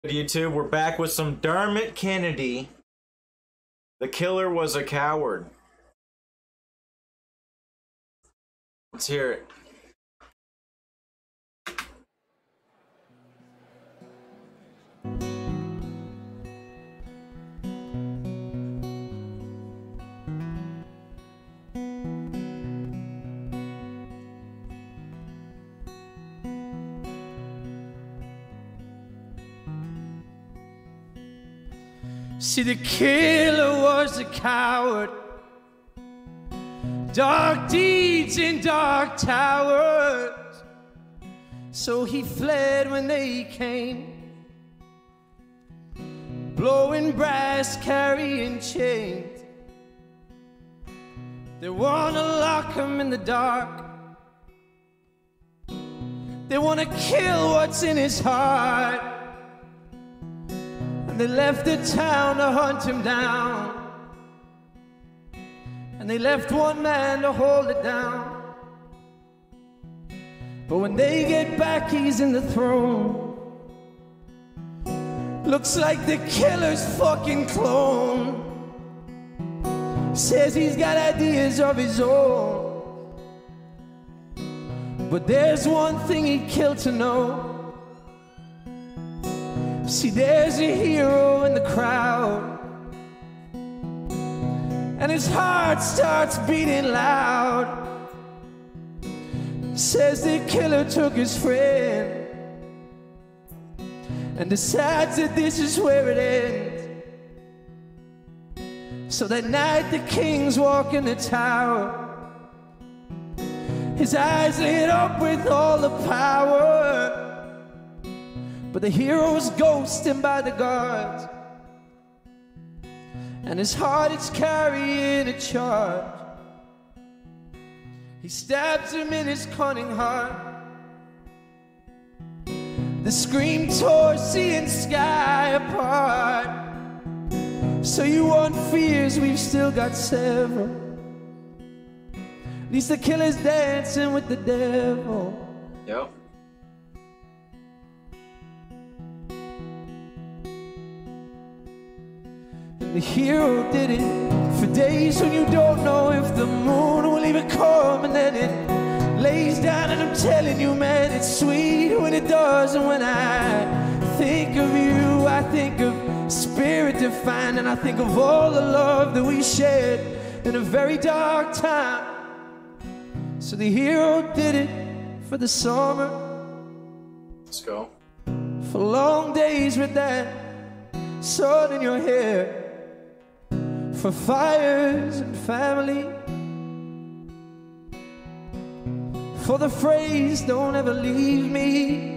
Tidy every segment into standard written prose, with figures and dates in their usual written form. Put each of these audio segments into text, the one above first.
YouTube, we're back with some Dermot Kennedy. The killer was a coward. Let's hear it. See, the killer was a coward. Dark deeds in dark towers. So he fled when they came, blowing brass, carrying chains. They wanna lock him in the dark. They wanna kill what's in his heart. They left the town to hunt him down, and they left one man to hold it down. But when they get back, he's in the throne. Looks like the killer's fucking clone. Says he's got ideas of his own, but there's one thing he'd kill to know. See, there's a hero in the crowd, and his heart starts beating loud. Says the killer took his friend and decides that this is where it ends. So that night the king's walking the tower, his eyes lit up with all the power. But the hero's ghosted by the guards, and his heart is carrying a charge. He stabs him in his cunning heart. The scream tore sea and sky apart. So you want fears, we've still got several. At least the killer's dancing with the devil. Yep. The hero did it for days when you don't know if the moon will even come, and then it lays down, and I'm telling you, man, it's sweet when it does. And when I think of you, I think of spirit divine, and I think of all the love that we shared in a very dark time. So the hero did it for the summer. Let's go. For long days with that sun in your hair. For fires and family. For the phrase, don't ever leave me.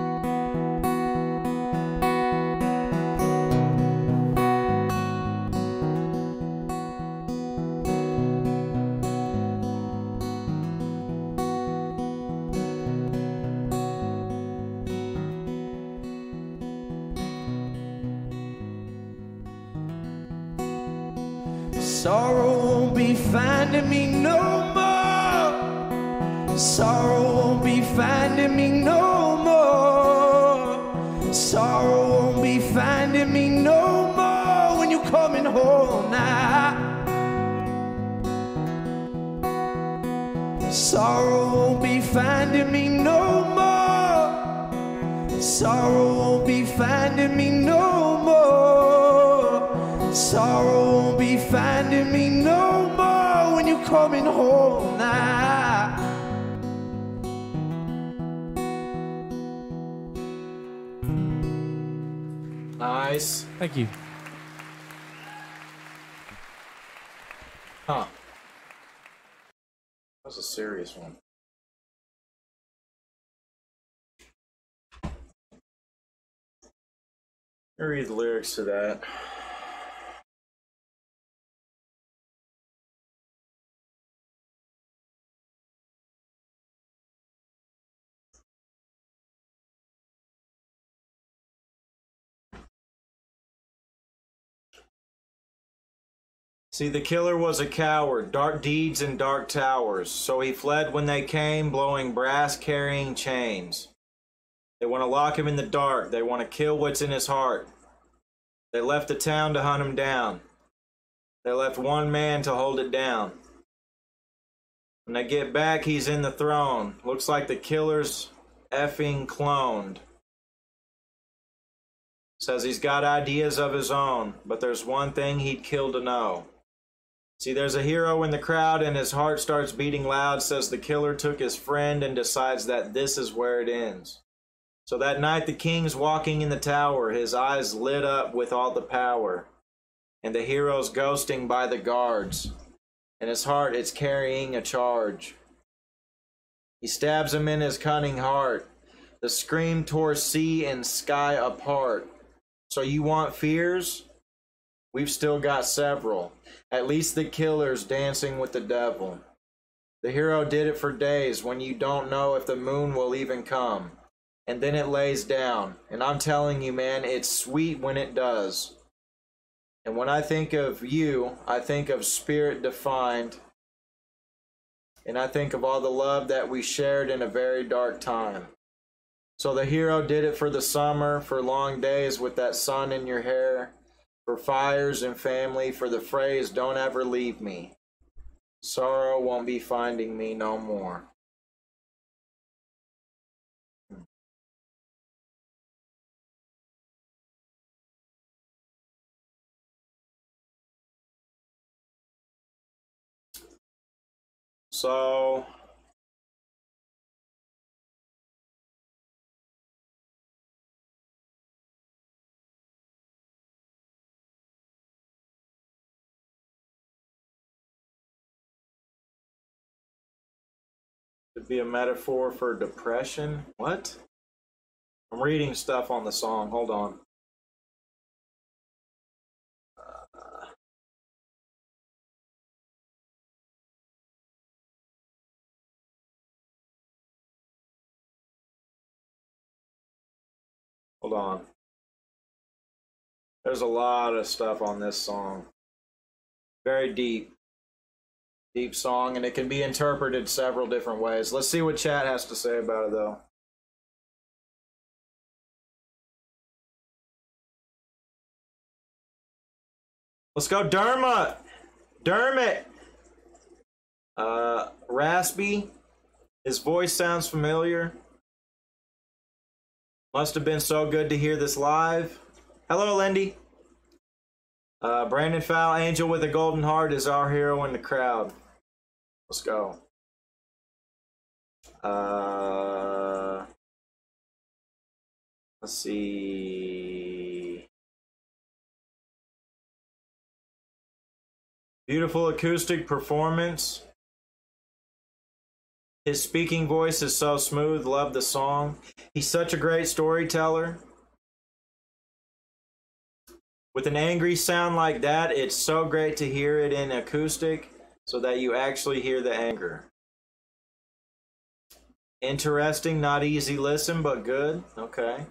Sorrow won't be finding me no more. Sorrow won't be finding me no more. Sorrow won't be finding me no more when you're coming home now. Sorrow won't be finding me no more. Sorrow won't be finding me no more. Sorrow won't be finding me no more when you're coming home now. Nice. Thank you. Huh. That was a serious one. Let me read the lyrics to that. See, the killer was a coward, dark deeds in dark towers. So he fled when they came, blowing brass, carrying chains. They want to lock him in the dark. They want to kill what's in his heart. They left the town to hunt him down. They left one man to hold it down. When they get back, he's in the throne. Looks like the killer's effing cloned. Says he's got ideas of his own, but there's one thing he'd kill to know. See, there's a hero in the crowd and his heart starts beating loud. Says the killer took his friend and decides that this is where it ends. So that night the king's walking in the tower, his eyes lit up with all the power. And the hero's ghosting by the guards. And his heart is carrying a charge. He stabs him in his cunning heart. The scream tore sea and sky apart. So you want fears? We've still got several. At least the killer's dancing with the devil. The hero did it for days when you don't know if the moon will even come. And then it lays down. And I'm telling you, man, it's sweet when it does. And when I think of you, I think of spirit defined. And I think of all the love that we shared in a very dark time. So the hero did it for the summer, for long days with that sun in your hair, for fires and family, for the phrase, don't ever leave me. Sorrow won't be finding me no more. So could be a metaphor for depression. What? I'm reading stuff on the song. Hold on. Hold on. There's a lot of stuff on this song. Very deep. Deep song, and it can be interpreted several different ways. Let's see what chat has to say about it, though. Let's go, Dermot! Dermot! Raspy. His voice sounds familiar. Must have been so good to hear this live. Hello, Lindy. Brandon Faul, Angel with a Golden Heart, is our hero in the crowd. Let's go. Let's see. Beautiful acoustic performance. His speaking voice is so smooth. Love the song. He's such a great storyteller. With an angry sound like that, it's so great to hear it in acoustic so that you actually hear the anger. Interesting, not easy listen, but good. Okay.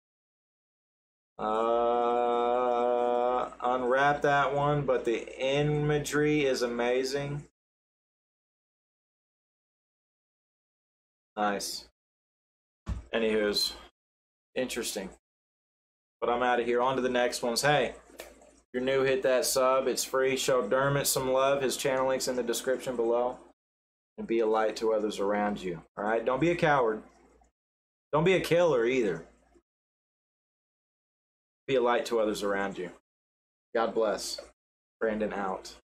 Unwrap that one, but the imagery is amazing. Nice. Anywho's, interesting. But I'm out of here. On to the next ones. Hey, if you're new, hit that sub. It's free. Show Dermot some love. His channel link's in the description below. And be a light to others around you. All right? Don't be a coward. Don't be a killer either. Be a light to others around you. God bless. Brandon out.